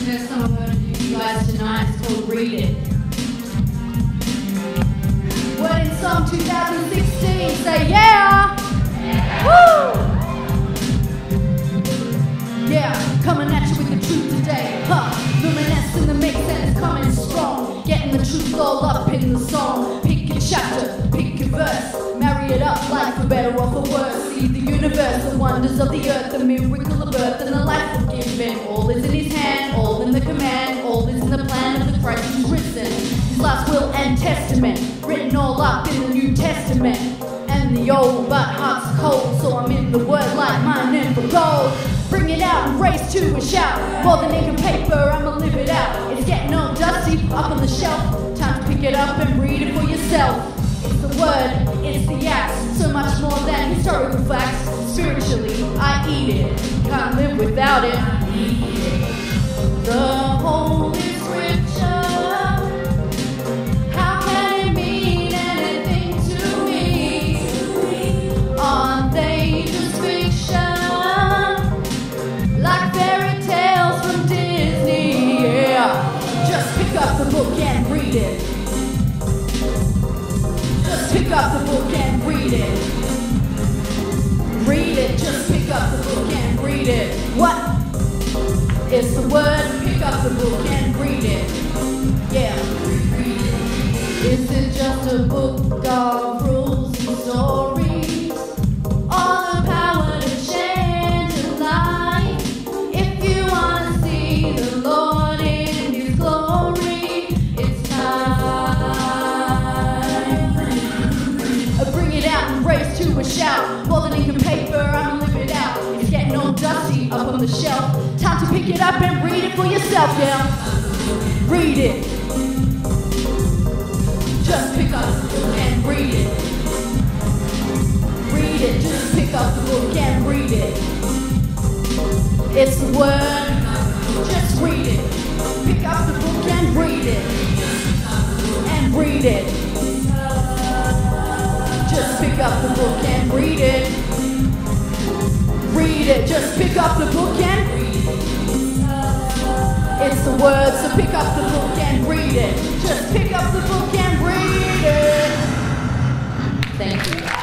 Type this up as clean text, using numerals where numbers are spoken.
best song I'm going to do you guys tonight. It's called Read It. Word in Song 2016, say yeah! Woo! Yeah, coming at you with the truth today. Luminous in the mix and it's coming strong. Getting the truth all up in the song. Pick your chapter, pick your verse. Marry it up like for better or for worse. See the universe, the wonders of the earth, the miracle of birth and the life of giving. All is in his hand, all in the command, all is in the plan of the Christ who's risen. His last will and testament, written all up in the New Testament. And the old, but heart's cold, so I'm in the word like mining for gold. Bring it out and race to a shout. More than ink and paper, I'ma live it out. It's getting all dusty, up on the shelf. Time to pick it up and read it for yourself. It's the word, it's the acts, so much more than historical facts. Spiritually, I eat it, can't live without it. The Holy Scripture, how can it mean anything to me? Aren't they just fiction, like fairy tales from Disney? Yeah, just pick up the book and read it. Just pick up the book and read it. Read it, just pick up the book and read it. What? It's the word, pick up the book and read it. Yeah. Is it just a book of rules and stories? Or the power to change your life? If you want to see the Lord in His glory, it's time. Bring it out and race to a shout. More than ink and paper, I'ma live it out. It's getting all dusty up on the shelf. Time to pick it up and read it for yourself, yeah. Read it. Just pick up the book and read it. Read it, just pick up the book and read it. It's the word, just read it. Pick up the book and read it. And read it. Just pick up the book and read it. Read it, just pick up the book and read it. It's the word, so pick up the book and read it. Just pick up the book and read it. Thank you.